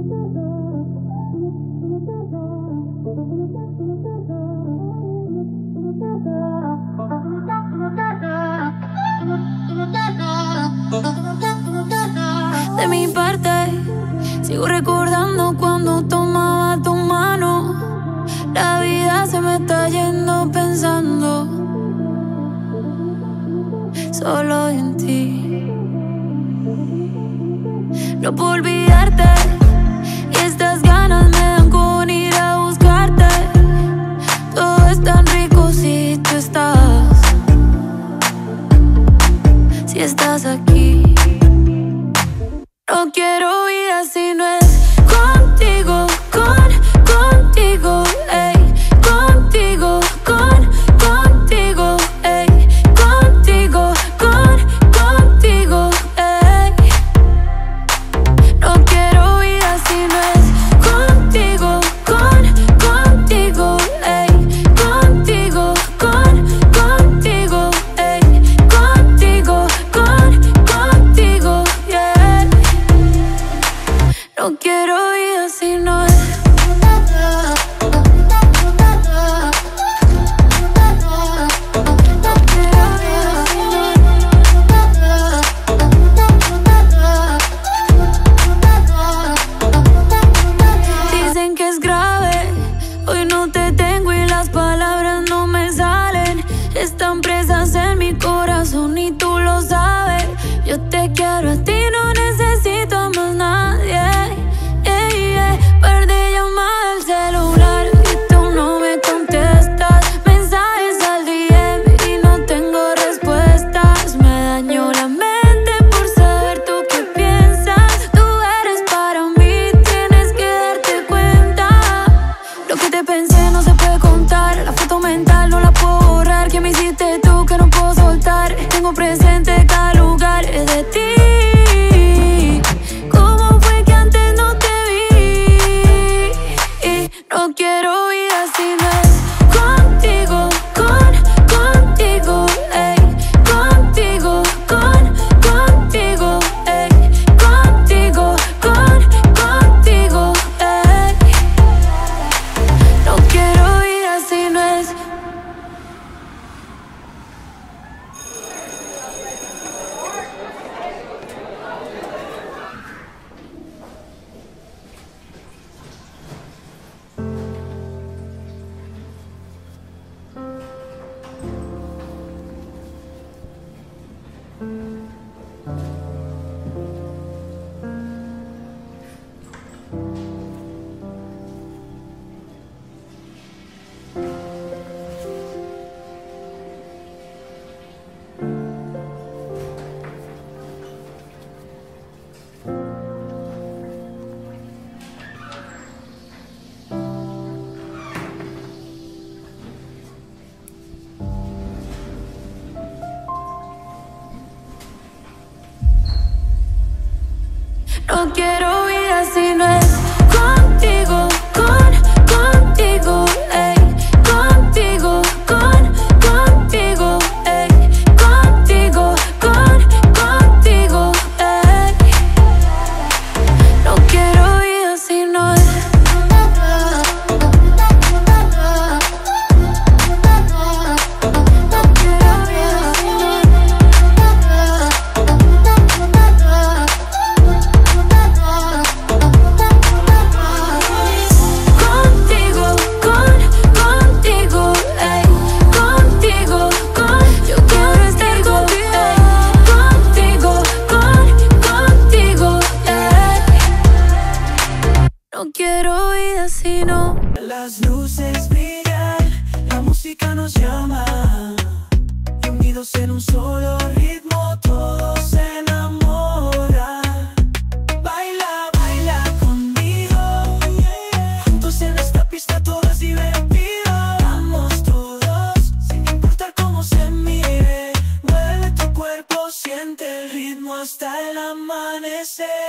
De mi parte, sigo recordando cuando tomaba tu mano. La vida se me está yendo pensando solo en ti. No puedo olvidarte y estas ganas me dan con ir a buscarte. Todo es tan rico si tú estás, si estás aquí. No quiero vida si no es contigo, contigo, ey. Contigo, contigo, ey. Contigo, contigo, ey. No quiero vida si no es contigo, contigo, ey. Contigo, contigo, ey. Contigo, contigo, yeah. No quiero vida si no es. Dicen que es grave, hoy no te tengo y las palabras no me salen. Están presas en mi corazón y tú lo sabes. Yo te quiero a ti, no necesito a más nadie. Par de llamadas al celular y tú no me contestas. Mensajes al DM y no tengo respuestas. Me dañó la mente por saber tú qué piensas. Tú eres para mí, tienes que darte cuenta. Lo que te pensé no se puede contar. La foto mental no la puedo borrar. ¿Qué me hiciste tú que no puedo soltar? Tengo presente cada lugar de ti. No quiero vida si no es contigo, contigo, ey. Contigo, contigo, ey. Contigo, contigo, ey. No quiero vida si no es. No quiero vida si no es contigo, contigo, ey. Contigo, contigo, ey. Contigo, contigo, ey. No quiero vida si no es. No quiero vida si no es. No quiero vida si no. Las luces brillan, la música nos llama, y unidos en un solo ritmo todos se enamoran. Baila, baila conmigo, juntos en esta pista todo es divertido. Vamos todos, sin importar cómo se mire. Mueve tu cuerpo, siente el ritmo hasta el amanecer.